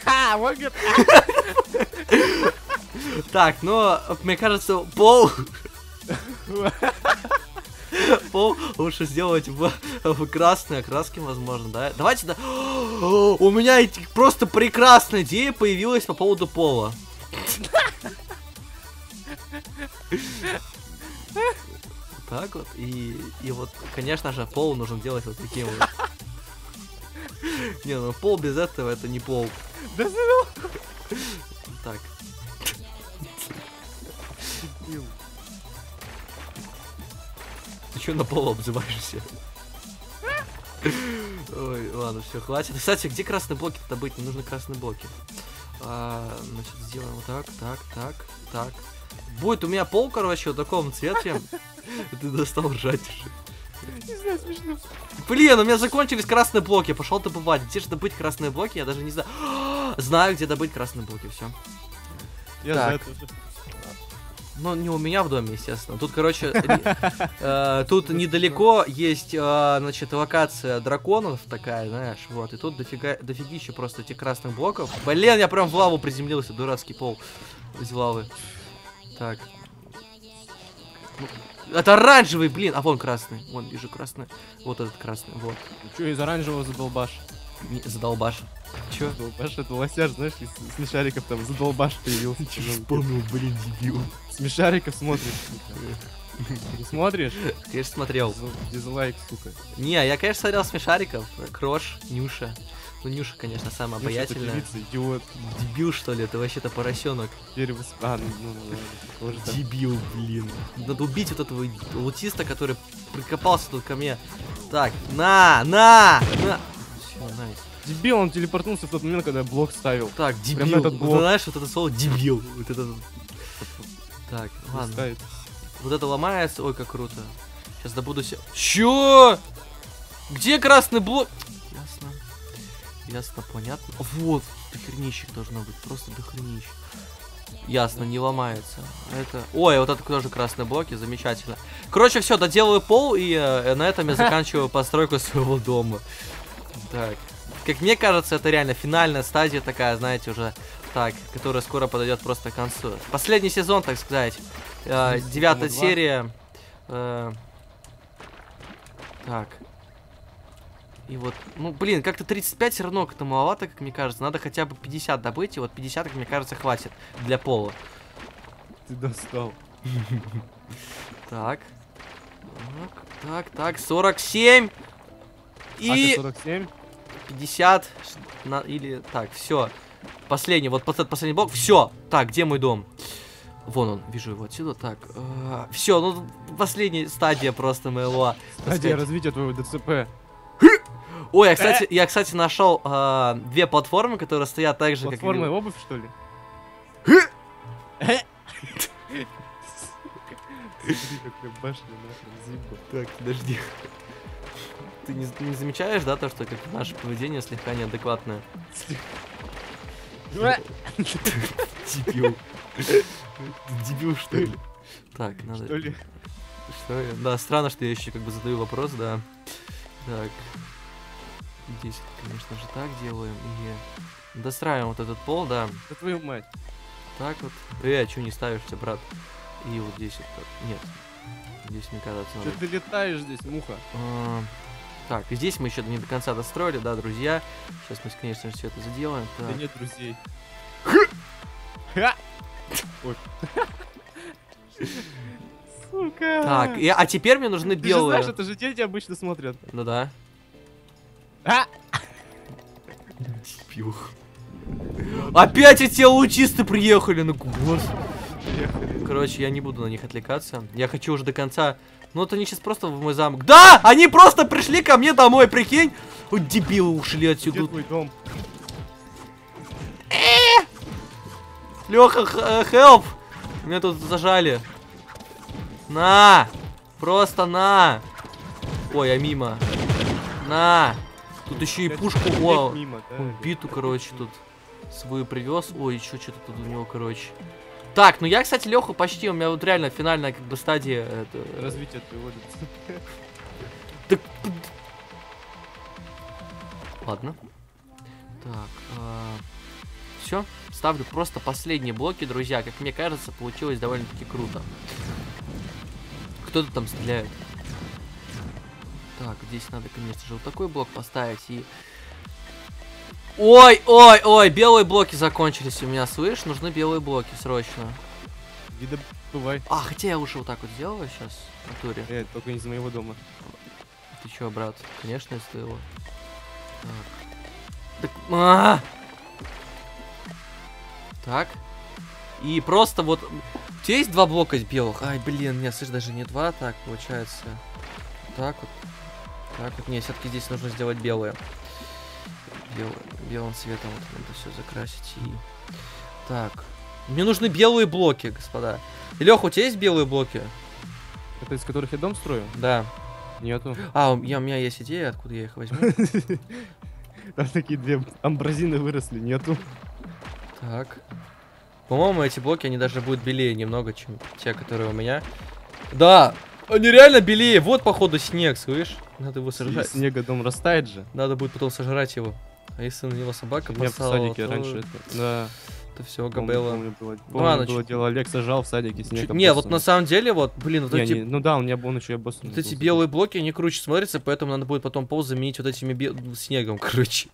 Так, ну, мне кажется, пол лучше сделать в красной окраске, возможно, да? Давайте, да. У меня просто прекрасная идея появилась по поводу пола. Так вот. И вот, конечно же, пол нужно делать вот таким вот. Не, ну пол без этого это не пол. Да Так. Ты чё на пол обзываешься? Ой, ладно, все, хватит. Кстати, где красные блоки-то быть? Мне нужны красные блоки. Значит, сделаем вот так, так. Будет у меня пол, короче, в таком цвете. Ты достал ржать уже. Не знаю, смешно. Блин, у меня закончились красные блоки. Пошел добывать. Где же добыть красные блоки? Я даже не знаю. Знаю, где добыть красные блоки. Все. Я Так. за это уже. Ну, не у меня в доме, естественно. Тут, короче, тут недалеко есть, значит, локация драконов такая, знаешь, вот. И тут дофигища просто этих красных блоков. Блин, я прям в лаву приземлился, дурацкий пол из лавы. Так. Это оранжевый, блин. А вон красный. Вон, вижу красный. Вот этот красный, вот. Ну чё, из оранжевого задолбаш? Задолбаш. Чё? Задолбаш, это лосяш, знаешь, из смешариков там задолбаш появился. Вспомнил, блин, дебил. Смешариков смотришь, сука. Не смотришь? Конечно, смотрел. Дизлайк, сука. Не, я, конечно, смотрел смешариков. Крош, Нюша. Ну, Нюша, конечно, самая Ну, что ты, обаятельная. певица, идиот. Дебил, что ли? Ты вообще-то поросенок. А, ну ладно, тоже так. Дебил, блин. Надо убить вот этого аутиста, который прикопался тут ко мне. Так, на! Все, найс. Дебил, он телепортнулся в тот момент, когда я блок ставил. Так, Прям на дебил. этот Вот блок. знаешь, вот это слово дебил. Вот это... Так, ладно. Ставит. Вот это ломается. Ой, как круто. Сейчас добуду себе... Чё? Где красный блок? Ясно. Ясно, понятно. Вот, дохренищик должно быть. Просто дохренищик. Ясно, не ломается. Это... Ой, вот это тоже красные блоки. Замечательно. Короче, все, доделаю пол. И на этом я заканчиваю постройку своего дома. Так. Как мне кажется, это реально финальная стадия такая, знаете, уже так, которая скоро подойдет просто к концу. Последний сезон, так сказать. 9-я серия. Так. И вот, ну, блин, как-то 35 все равно как-то маловато, как мне кажется. Надо хотя бы 50 добыть, и вот 50, как мне кажется, хватит для пола. Ты достал. Так. Так, 47. И... 47? 50 или так, все. Последний, вот последний блок. Все. Так, где мой дом? Вон он, вижу его отсюда. Так, все, ну последняя стадия просто моего. Стадия развития твоего ДЦП. Ой, я, кстати, нашел две платформы, которые стоят так же, Платформа и как. обувь, что ли? Смотри, какая башня, нахрен, зипа. Так, подожди. Ты не замечаешь, да, то, что как наше поведение слегка неадекватное? Дебил. Дебил, что ли? Так, надо... Что ли? Что я? Да, странно, что я еще как бы задаю вопрос, да. Так. Здесь, конечно же, так делаем. И достраиваем вот этот пол, да. Да твою мать. Так вот. Что не ставишься, брат? И вот здесь вот так. Нет. Здесь, мне кажется, Что надо... ты летаешь здесь, муха? Так, и здесь мы еще не до конца достроили, да, друзья. Сейчас мы, конечно же, все это заделаем. Да Так. нет друзей. Ой. Сука. Так, а теперь мне нужны Ты же белые. знаешь, это же дети обычно смотрят. Ну да. А! Дебил. Опять эти лучисты приехали, ну господи. Короче, я не буду на них отвлекаться. Я хочу уже до конца. Ну, вот они сейчас просто в мой замок. Да! Они просто пришли ко мне домой, прикинь! Вот дебилы ушли отсюда. Где твой дом? Леха, help! Меня тут зажали. На! Просто на! Ой, я мимо. На! Тут еще и пушку. О, Мимо, да, он биту, короче, тут свою привез. Ой, еще что-то тут у него, короче. Так, ну я, кстати, Леху почти, у меня вот реально финальная как бы стадия. Это... Развитие твоего ДЦП. Так... Ладно. Так, все, ставлю просто последние блоки, друзья. Как мне кажется, получилось довольно-таки круто. Кто-то там стреляет. Так, здесь надо, конечно же, вот такой блок поставить и... Ой, белые блоки закончились у меня, слышь? Нужны белые блоки, срочно. Бывай. А, хотя я уже вот так вот сделал сейчас в натуре. Только не из моего дома. Ты чё, брат? Конечно, из твоего. Так. Так. И просто вот... У тебя есть 2 блока белых? Ай, блин, нет, слышь, даже не 2, так получается. Так вот. Так вот. Не, все-таки здесь нужно сделать белые. Белым цветом вот надо все закрасить. И... Так. Мне нужны белые блоки, господа. Леха, у тебя есть белые блоки? Это из которых я дом строю? Да. Нету. А, у меня есть идея, откуда я их возьму. Там такие 2 амбразины выросли, нету. Так. По-моему, эти блоки, они даже будут белее немного, чем те, которые у меня. Да! Они реально белее! Вот, походу, снег, слышь? Надо его сожрать. Снега дом растает же. Надо будет потом сожрать его. А если на него собака У меня в посала, садике то... раньше это... Да. Это все габелла. Помню, ладно, было дело, Олег сажал в садике снег. Не, вот на самом деле, вот, блин, вот эти... Ну да, он еще и обоссанный. Вот эти белые блоки, они круче смотрятся, поэтому надо будет потом пол заменить вот этими снегом, короче.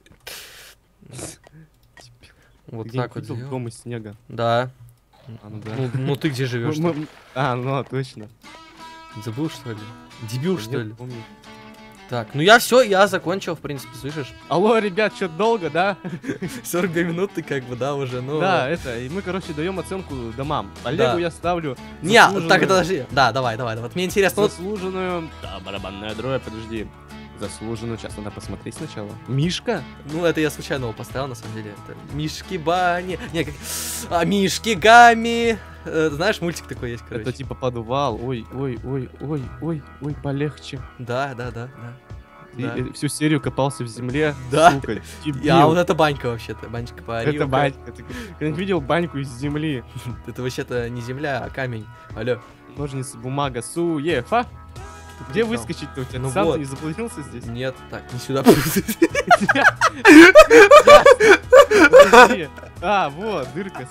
Вот так вот. Дом из снега. Да. Ну да. Ну ты где живешь? Ну точно. Забыл, что ли? Дебил, что ли? Помню. Так, ну я все, я закончил, в принципе, слышишь? Алло, ребят, что-то долго, да? 42 минуты, как бы, да, уже, ну... Да, и мы, короче, даем оценку домам. Олегу я ставлю... Не, так, подожди. Да, давай, вот мне интересно... Заслуженную... Да, барабанная дробь, подожди. Заслуженную, сейчас надо посмотреть сначала. Мишка? Ну, это я случайно его поставил, на самом деле. Это Мишки Бани... Не, как... Мишки Гами... Знаешь, мультик такой есть, короче. Это типа подвал. Ой, полегче. Да. Ты всю серию копался в земле. Да. Сука, А вот это банька вообще-то. Банька по Это банька. Ты когда-нибудь видел баньку из земли? Это вообще-то не земля, а камень. Алло. Ножницы, бумага, суефа. Где выскочить-то у тебя? Ну Сам вот. ты не заблудился здесь? Нет, так, не сюда. А, вот, дырка.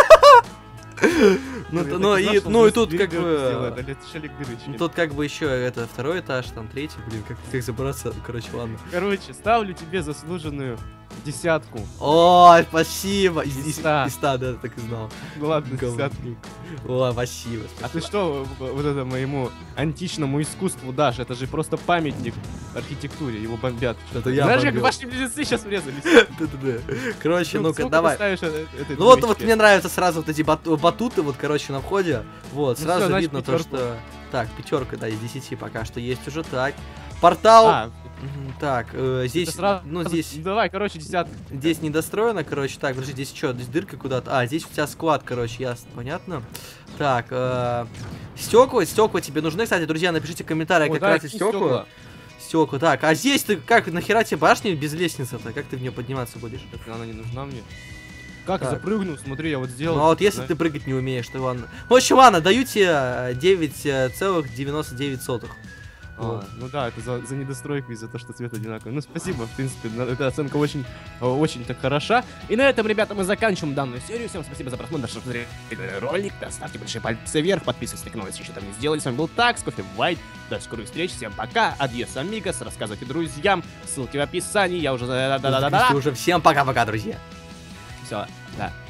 Ну и тут как бы... Тут как бы еще это 2-й этаж, там 3-й, блин, как забраться, короче, ладно. Короче, ставлю тебе заслуженную 10. Ой, спасибо. Из 100, да, так и знал. Ну ладно, Говно. 10. Ой, спасибо. А ты что вот это моему античному искусству дашь? Это же просто памятник архитектуре, его бомбят. Это я Знаешь, как бомбил. ваши близнецы сейчас врезались? Да. Короче, ну-ка, сколько давай. ты ставишь этой Ну вот двоечке? мне нравятся сразу вот эти батуты, вот, короче, на входе. Вот, Ну сразу всё, значит, видно то, 5. что... Так, 5, да, из 10 пока что есть уже, так. Портал... Так, здесь, сразу... ну здесь... Давай, короче, 10. Здесь недостроено, короче. Так, подожди, здесь что? Здесь дырка куда-то. А, здесь у тебя склад, короче, ясно, понятно. Так, стекла тебе нужны, кстати, друзья, напишите в комментариях, как красить стекла. Стекла, так, а здесь ты как, нахера тебе башня без лестницы-то? Как ты в нее подниматься будешь? Так она не нужна мне. Как Так. запрыгну, смотри, я вот сделал. Ну а вот если ты прыгать не умеешь, то ладно. В общем, ладно, даю тебе 9,99. Вот. Ну да, это за недостройку из-за того, что цвет одинаковый. Ну спасибо, в принципе, эта оценка очень так хороша. И на этом, ребята, мы заканчиваем данную серию. Всем спасибо за просмотр, что смотрели ролик. Ставьте большие пальцы вверх, подписывайтесь на канал, если еще там не сделали. С вами был Такс, Кофе Вайт. До скорых встреч, всем пока, адьос, амигос, рассказывайте друзьям, ссылки в описании. Я уже... Уже всем пока-пока, друзья. Все, да.